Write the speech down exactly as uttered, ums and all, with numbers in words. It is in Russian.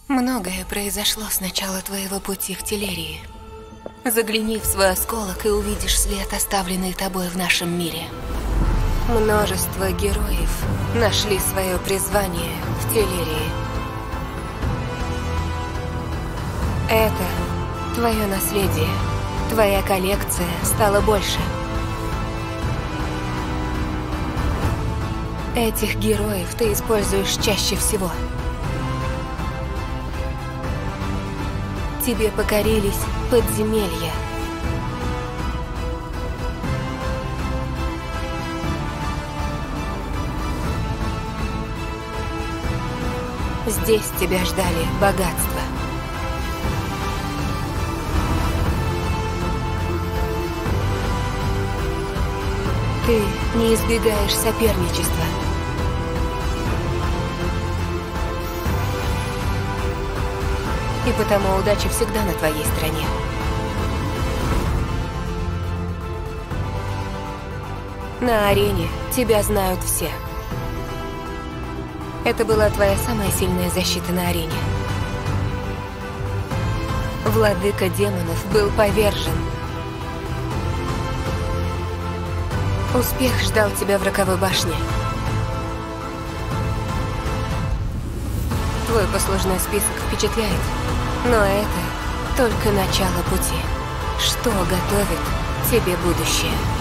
Многое произошло с начала твоего пути в Телерии. Загляни в свой осколок и увидишь след, оставленный тобой в нашем мире. Множество героев нашли свое призвание в Телерии. Это твое наследие. Твоя коллекция стала больше. Этих героев ты используешь чаще всего. Тебе покорились подземелья. Здесь тебя ждали богатства. Ты не избегаешь соперничества. И потому удача всегда на твоей стороне. На арене тебя знают все. Это была твоя самая сильная защита на арене. Владыка демонов был повержен. Успех ждал тебя в Роковой башне. Твой послужной список впечатляет, но это только начало пути. Что готовит тебе будущее?